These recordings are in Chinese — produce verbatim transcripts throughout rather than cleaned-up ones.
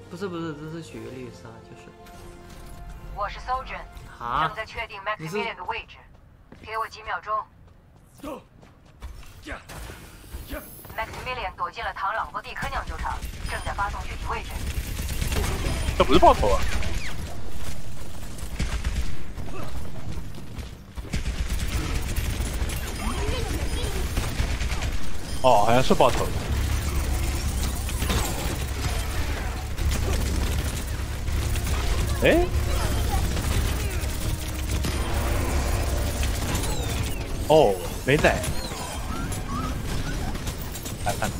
不是不是，这是举个例子啊，就是。 我是 Sojourn， 啊， 正在确定 Maximilian 的位置，给我几秒钟。Maximilian 躲进了唐朗博蒂科酿酒厂，正在发送具体位置。 这不是爆头啊！哦，好像是爆头。哎。 哦，没奶，来看。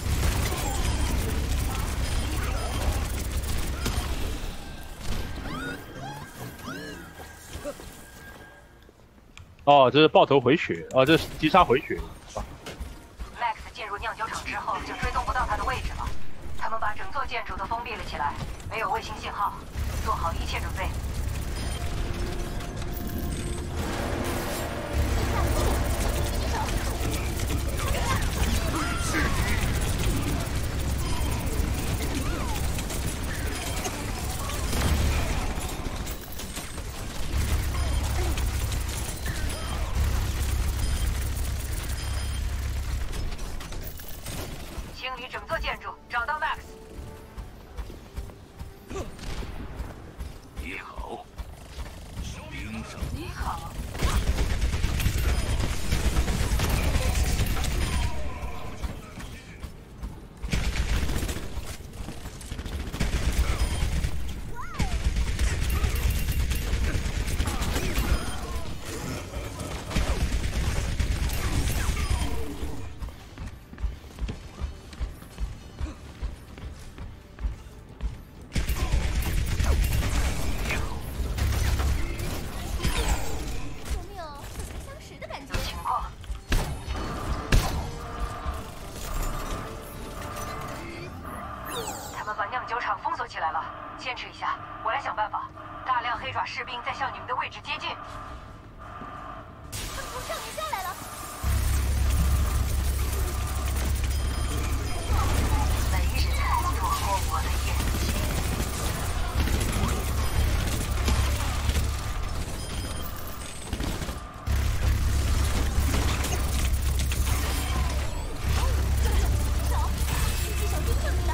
哦，这是爆头回血，哦，这是击杀回血。 Max 进入酿酒厂之后就追踪不到他的位置了，他们把整座建筑都封闭了起来，没有卫星信号，做好一切准备。 清理整座建筑，找到 Max。 你好，兵长。 你好。起来了，坚持一下，我来想办法。大量黑爪士兵在向你们的位置接近。他们从上面下来了。没人躲过我的眼睛。走，一只小军这里了。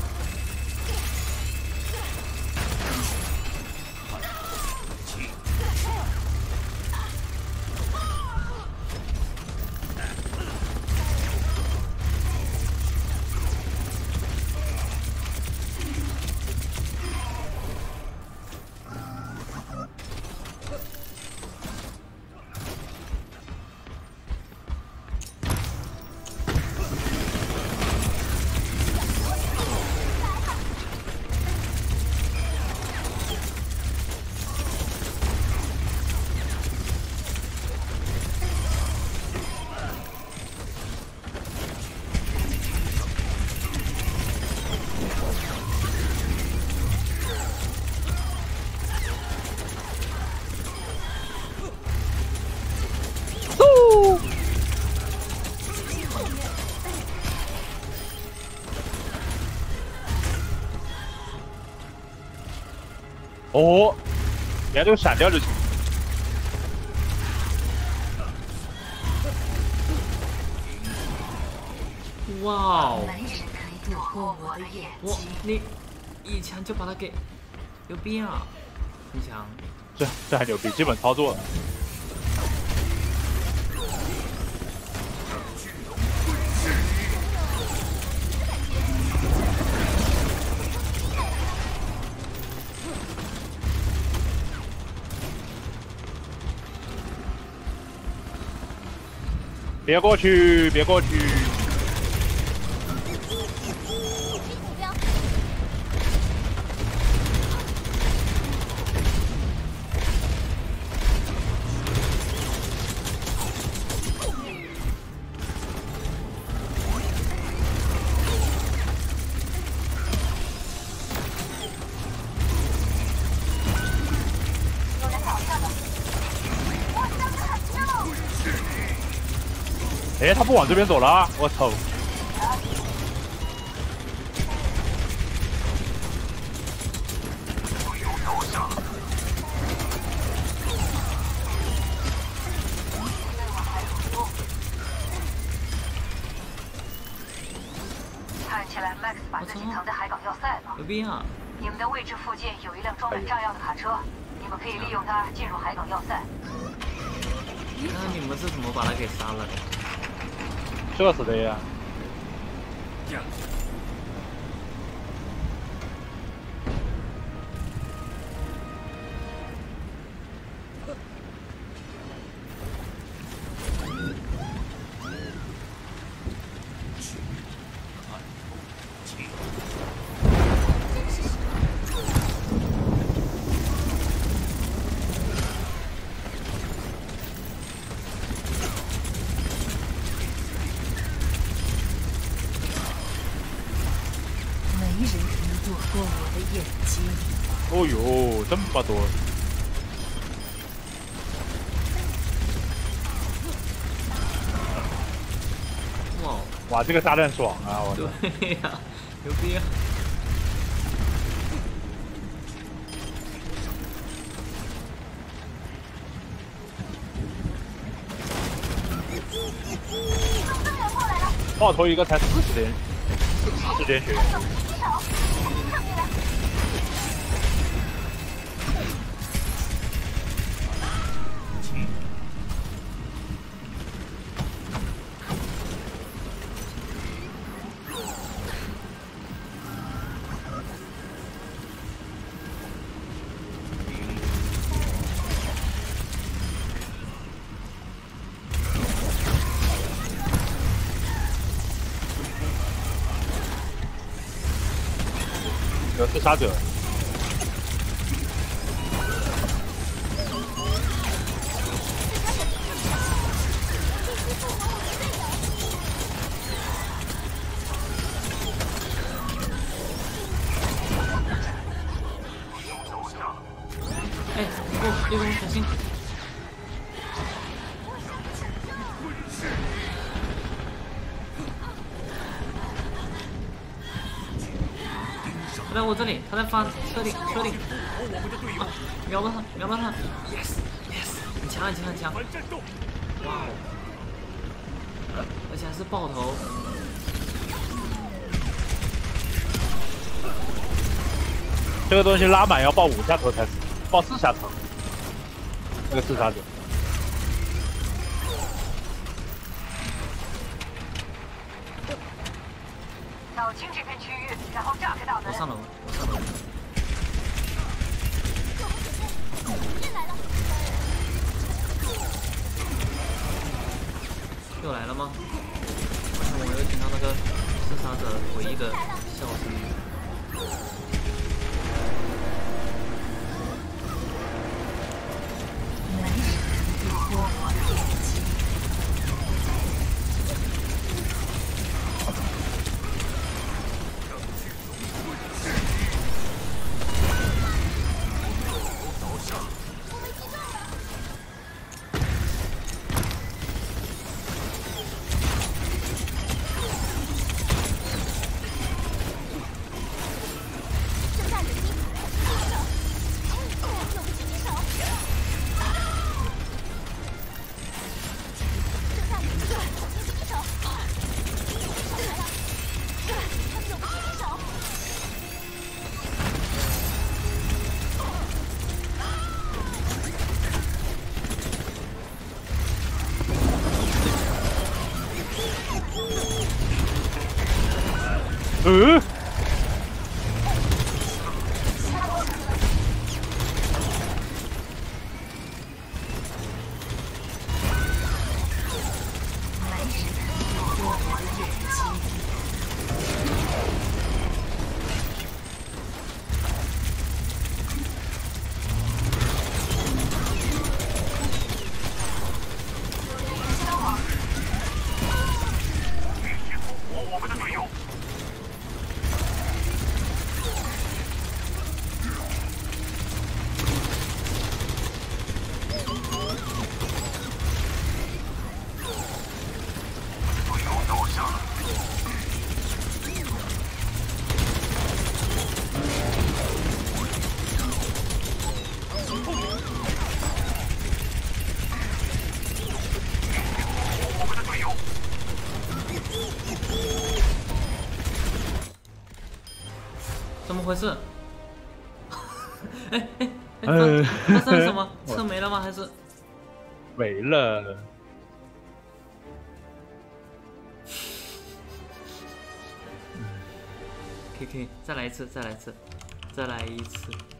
哦，连这个闪掉就行。 哇哦！ 没人可以躲过我的眼睛。 我你一枪就把他给牛逼啊！一枪， 这这还牛逼，基本操作。 别过去，别过去！ 目标。有人倒下了，我想砍掉。 哎，他不往这边走了，我操！ 塞吗？ 牛逼啊！ 你们的位置附近有一辆装满炸药的卡车，你们可以利用它进入海港要塞。 那你们是怎么把他给杀了的？ 这是的呀。 没人可以躲过我的眼睛。 哦呦，这么多！ 哇， 哇，这个炸弹爽啊！我操！ 对呀、牛逼啊！ 爆头一个才四十点，四十点血。有自杀者。 哎，不，猎公小心！他在我这里，他在发车顶，车顶，啊，瞄到他，瞄到他 ，yes yes，很强很强很强，哇哦，而且还是爆头， 这个东西拉满要爆五下头才死，爆四下头。这个自杀者。 扫清这片区域，然后炸开大门。 我上楼，我上楼。又来了吗？我又听到那个自杀者诡异的笑声。 没人可以躲过我的眼睛。 怎么回事？哎哎哎，发发生了什么？车没了吗？还是没了？ 可以可以，再来一次，再来一次，再来一次。